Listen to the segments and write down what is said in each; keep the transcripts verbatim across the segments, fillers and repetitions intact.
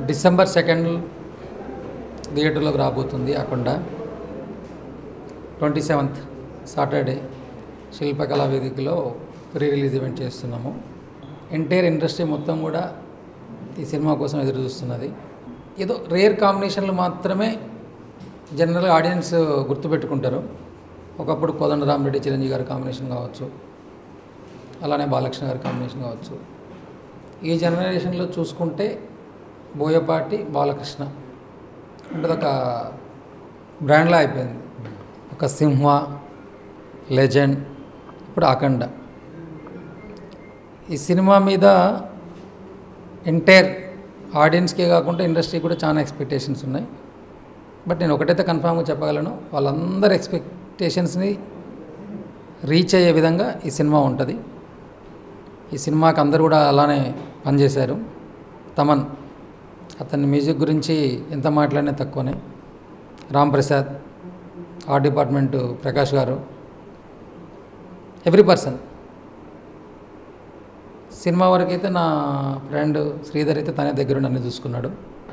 December second థియేటర్లోకి రాబోతుంది. అఖండ twenty seventh Saturday శిల్పకళా వేదికలో ప్రీ రిలీజ్ ఈవెంట్ చేస్తున్నాము. ఎంటైర్ ఇండస్ట్రీ మొత్తం కూడా ఈ సినిమా కోసం ఎదురు చూస్తున్నది. ఏదో రేర్ కాంబినేషన్లు మాత్రమే జనరల్గా ఆడియన్స్ గుర్తుపెట్టుకుంటారు. ఒకప్పుడు కోదండరామిరెడ్డి చిరంజీవి గారి కాంబినేషన్ కావచ్చు, అలానే బాలకృష్ణ గారి కాంబినేషన్ కావచ్చు. ఈ జనరేషన్లో చూసుకుంటే బోయపాటి బాలకృష్ణ అంటే ఒక బ్రాండ్లా అయిపోయింది. ఒక సింహ లెజెండ్, ఇప్పుడు అఖండ. ఈ సినిమా మీద ఎంటైర్ ఆడియన్స్కే కాకుండా ఇండస్ట్రీ కూడా చాలా ఎక్స్పెక్టేషన్స్ ఉన్నాయి. బట్ నేను ఒకటైతే కన్ఫామ్గా చెప్పగలను, వాళ్ళందరి ఎక్స్పెక్టేషన్స్ని రీచ్ అయ్యే విధంగా ఈ సినిమా ఉంటుంది. ఈ సినిమాకి అందరూ కూడా అలానే పనిచేశారు. తమన్, అతని మ్యూజిక్ గురించి ఎంత మాట్లాడినా తక్కువనే. Ram Prasad, art department Prakash garu, every person. Cinema వరకు అయితే నా ఫ్రెండ్ శ్రీధర్ అయితే తనే దగ్గరుండి అన్నీ చూసుకున్నాడు.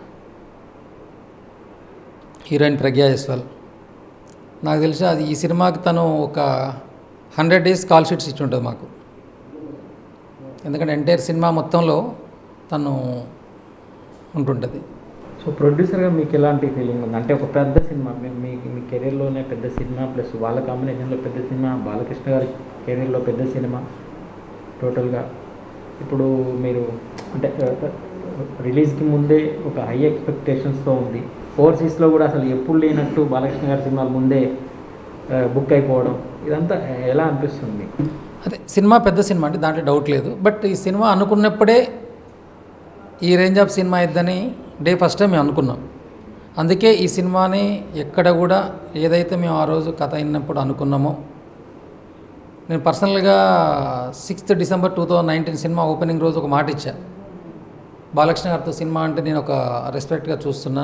హీరోయిన్ ప్రజ్ఞా యశ్వాల్, నాకు తెలిసి అది ఈ సినిమాకి తను ఒక హండ్రెడ్ డేస్ కాల్ షీట్స్ ఇచ్చి ఉంటుంది మాకు. ఎందుకంటే ఎంటైర్ సినిమా మొత్తంలో తను ఉంటుంటుంది. సో ప్రొడ్యూసర్గా మీకు ఎలాంటి ఫీలింగ్ ఉంది? అంటే ఒక పెద్ద సినిమా మీ మీ కెరీర్లోనే పెద్ద సినిమా, ప్లస్ వాళ్ళ కాంబినేషన్లో పెద్ద సినిమా, బాలకృష్ణ గారి కెరీర్లో పెద్ద సినిమా. టోటల్గా ఇప్పుడు మీరు అంటే రిలీజ్కి ముందే ఒక హై ఎక్స్పెక్టేషన్స్తో ఉంది. ఓవర్సీస్లో కూడా అసలు ఎప్పుడు లేనట్టు బాలకృష్ణ గారి సినిమాలు ముందే బుక్ అయిపోవడం, ఇదంతా ఎలా అనిపిస్తుంది? అదే సినిమా పెద్ద సినిమా అంటే దాంట్లో డౌట్ లేదు. బట్ ఈ సినిమా అనుకున్నప్పుడే ఈ రేంజ్ ఆఫ్ సినిమా ఇద్దని డే ఫస్ట్ టైం మేము అనుకున్నాం. అందుకే ఈ సినిమాని ఎక్కడ కూడా ఏదైతే మేము ఆ రోజు కథ అయినప్పుడు అనుకున్నామో, నేను పర్సనల్గా sixth December two thousand nineteen cinema opening రోజు ఒక మాట ఇచ్చా. బాలకృష్ణ గారితో సినిమా అంటే నేను ఒక రెస్పెక్ట్గా చూస్తున్నా.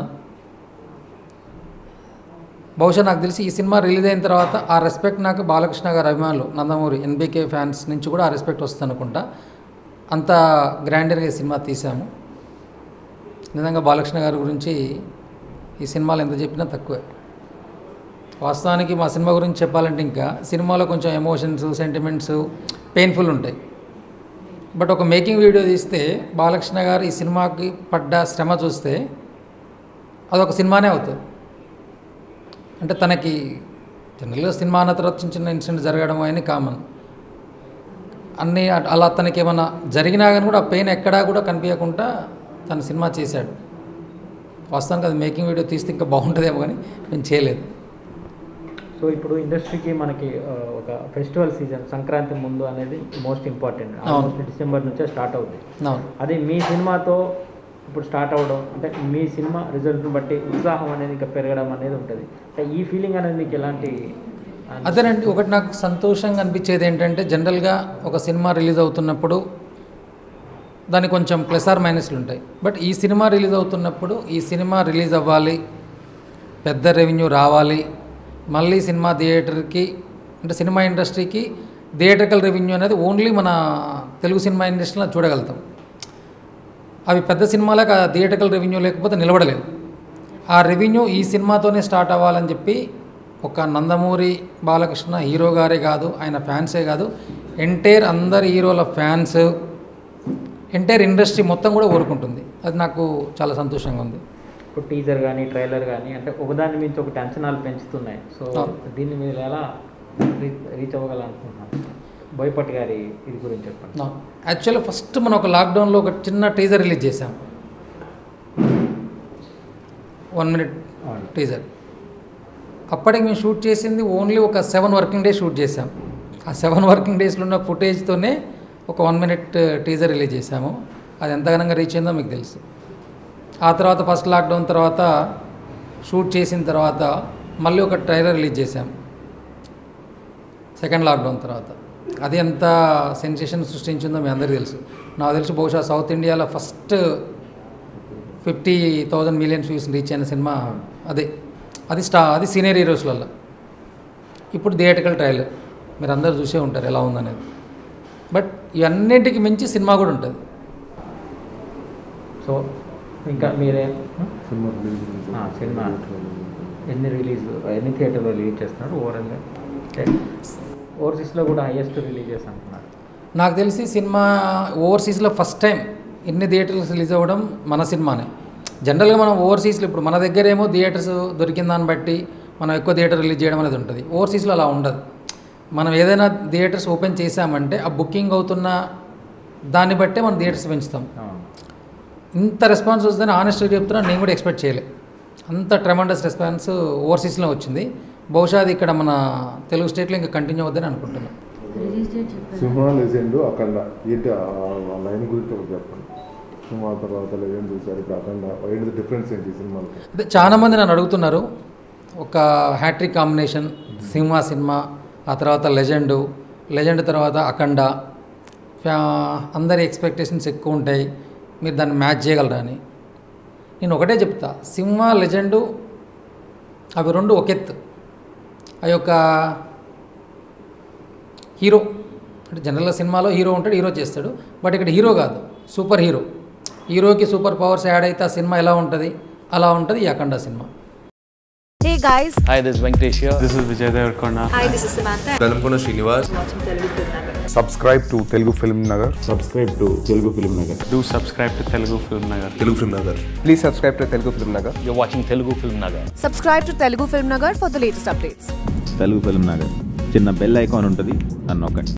బహుశా నాకు తెలిసి ఈ సినిమా రిలీజ్ అయిన తర్వాత ఆ రెస్పెక్ట్ నాకు బాలకృష్ణ గారి అభిమానులు, నందమూరి ఎన్బీకే ఫ్యాన్స్ నుంచి కూడా ఆ రెస్పెక్ట్ వస్తుంది అనుకుంటా. అంత గ్రాండర్గా ఈ సినిమా తీసాము. నిజంగా బాలకృష్ణ గారి గురించి ఈ సినిమాలో ఎంత చెప్పినా తక్కువే. వాస్తవానికి మా సినిమా గురించి చెప్పాలంటే ఇంకా సినిమాలో కొంచెం ఎమోషన్స్, సెంటిమెంట్స్ పెయిన్ఫుల్ ఉంటాయి. బట్ ఒక మేకింగ్ వీడియో తీస్తే బాలకృష్ణ గారు ఈ సినిమాకి పడ్డ శ్రమ చూస్తే అదొక సినిమానే అవుతుంది. అంటే తనకి జనరల్గా సినిమా అన్న తర్వాత చిన్న చిన్న ఇన్సిడెంట్ జరగడం అని కామన్. అన్నీ అలా తనకి ఏమన్నా జరిగినా కానీ కూడా ఆ పెయిన్ ఎక్కడా కూడా కనిపించకుండా తను సినిమా చేశాడు. వాస్తవానికి అది మేకింగ్ వీడియో తీస్తే ఇంకా బాగుంటుందేమో కానీ నేను చేయలేదు. సో ఇప్పుడు ఇండస్ట్రీకి మనకి ఒక ఫెస్టివల్ సీజన్ సంక్రాంతి ముందు అనేది మోస్ట్ ఇంపార్టెంట్. ఆల్మోస్ట్ డిసెంబర్ నుంచే స్టార్ట్ అవుతుంది. అది మీ సినిమాతో ఇప్పుడు స్టార్ట్ అవ్వడం అంటే మీ సినిమా రిజల్ట్ని బట్టి ఉత్సాహం అనేది ఇంకా పెరగడం అనేది ఉంటుంది. అంటే ఈ ఫీలింగ్ అనేది మీకు ఎలాంటి? అదేనండి, ఒకటి నాకు సంతోషంగా అనిపించేది ఏంటంటే జనరల్గా ఒక సినిమా రిలీజ్ అవుతున్నప్పుడు దానికి కొంచెం ప్లస్ ఆర్ మైనస్లు ఉంటాయి. బట్ ఈ సినిమా రిలీజ్ అవుతున్నప్పుడు ఈ సినిమా రిలీజ్ అవ్వాలి, పెద్ద రెవెన్యూ రావాలి, మళ్ళీ సినిమా థియేటర్కి అంటే సినిమా ఇండస్ట్రీకి థియేటర్కల్ రెవెన్యూ అనేది ఓన్లీ మన తెలుగు సినిమా ఇండస్ట్రీలో చూడగలుగుతాం. అవి పెద్ద సినిమాలకు ఆ థియేటర్కల్ రెవెన్యూ లేకపోతే నిలబడలేవు. ఆ రెవెన్యూ ఈ సినిమాతోనే స్టార్ట్ అవ్వాలని చెప్పి ఒక నందమూరి బాలకృష్ణ హీరో గారే కాదు, ఆయన ఫ్యాన్సే కాదు, ఎంటైర్ అందరి హీరోల ఫ్యాన్స్, ఎంటైర్ ఇండస్ట్రీ మొత్తం కూడా కోరుకుంటుంది. అది నాకు చాలా సంతోషంగా ఉంది. ఇప్పుడు టీజర్ కానీ ట్రైలర్ కానీ అంటే ఒకదాని మించి ఒకటి అంచనాలు పెంచుతున్నాయి. సో దీన్ని మీరు ఎలా రీచ్ అవ్వగలనుకుంటున్నాను? బోయపాటి గారి ఇది గురించి చెప్పండి. యాక్చువల్గా ఫస్ట్ మనం ఒక లాక్డౌన్లో ఒక చిన్న టీజర్ రిలీజ్ చేసాం, వన్ మినిట్ టీజర్. అప్పటికి మేము షూట్ చేసింది ఓన్లీ ఒక సెవెన్ వర్కింగ్ డేస్ షూట్ చేసాం. ఆ సెవెన్ వర్కింగ్ డేస్లో ఉన్న ఫుటేజ్తోనే ఒక వన్ మినిట్ టీజర్ రిలీజ్ చేసాము. అది ఎంత ఘనంగా రీచ్ అయిందో మీకు తెలుసు. ఆ తర్వాత ఫస్ట్ లాక్డౌన్ తర్వాత షూట్ చేసిన తర్వాత మళ్ళీ ఒక ట్రైలర్ రిలీజ్ చేసాం సెకండ్ లాక్డౌన్ తర్వాత. అది ఎంత సెన్సేషన్ సృష్టించిందో మీ అందరికీ తెలుసు. నాకు తెలిసి బహుశా సౌత్ ఇండియాలో first fifty thousand millions views reach అయిన సినిమా అదే. అది స్టా అది సీనియర్ హీరోస్లలో. ఇప్పుడు థియేటర్కల్ ట్రైలర్ మీరు అందరూ చూసే ఉంటారు ఎలా ఉందనేది. బట్ ఇవన్నింటికి మించి సినిమా కూడా ఉంటుంది. సో ఇంకా మీరే సినిమా ఎన్ని రిలీజ్ ఎన్ని థియేటర్లో రిలీజ్ చేస్తున్నారు ఓవరాల్గా? ఓవర్సీస్లో కూడా హైయెస్ట్ రిలీజ్ చేసి అంటున్నారు. నాకు తెలిసి సినిమా ఓవర్సీస్లో ఫస్ట్ టైం ఇన్ని థియేటర్స్ రిలీజ్ అవ్వడం మన సినిమానే. జనరల్గా మనం ఓవర్సీస్లో ఇప్పుడు మన దగ్గర ఏమో థియేటర్స్ దొరికిన దాన్ని బట్టి మనం ఎక్కువ థియేటర్ రిలీజ్ చేయడం అనేది ఉంటుంది. ఓవర్సీస్లో అలా ఉండదు. మనం ఏదైనా థియేటర్స్ ఓపెన్ చేసామంటే ఆ బుకింగ్ అవుతున్న దాన్ని బట్టే మనం థియేటర్స్ పెంచుతాం. ఇంత రెస్పాన్స్ వస్తుందని ఆనెస్ట్గా చెప్తున్నా, నేను కూడా ఎక్స్పెక్ట్ చేయలే. అంత ట్రెమండస్ రెస్పాన్స్ ఓవర్సీస్లో వచ్చింది. బహుశా అది ఇక్కడ మన తెలుగు స్టేట్లో ఇంకా కంటిన్యూ అవుద్దని అనుకుంటున్నాను. సింహ లెజెండ్ అఖండ ఏంటి ఆ లైన్ గురించి ఒకటి చెప్పండి. సింహ తర్వాత లెజెండ్ చూసారు, ఇప్పుడు అఖండ, ఏంటి డిఫరెన్స్ ఏంటి సినిమాలకి? అదే చాలామంది నన్ను అడుగుతున్నారు, ఒక హ్యాట్రిక్ కాంబినేషన్ సింహ సినిమా, ఆ తర్వాత లెజెండు, లెజెండ్ తర్వాత అఖండ, అందరి ఎక్స్పెక్టేషన్స్ ఎక్కువ ఉంటాయి, మీరు దాన్ని మ్యాచ్ చేయగలరా అని. నేను ఒకటే చెప్తా, సింహ లెజెండు అవి రెండు ఒకెత్తు. ఆ యొక్క హీరో అంటే జనరల్గా సినిమాలో హీరో ఉంటాడు, హీరో చేస్తాడు. బట్ ఇక్కడ హీరో కాదు, సూపర్ హీరో. హీరోకి సూపర్ పవర్స్ యాడ్ అయితే ఆ సినిమా ఎలా ఉంటుంది, అలా ఉంటుంది ఈ Akhanda cinema. Hey guys. Hi, this is Venkatesh here. This is Vijay Devarkonda. Hi, this is Samantha. Balakrishna Srinivas. Watching Telugu FilmNagar. Subscribe to Telugu FilmNagar. Subscribe to Telugu FilmNagar. Do subscribe to Telugu FilmNagar. Telugu FilmNagar. Please subscribe to Telugu FilmNagar. You're watching Telugu FilmNagar. Subscribe to Telugu FilmNagar for the latest updates. Telugu Film Nagar చిన్న bell icon ఉంటుంది, అన్నొక్కండి.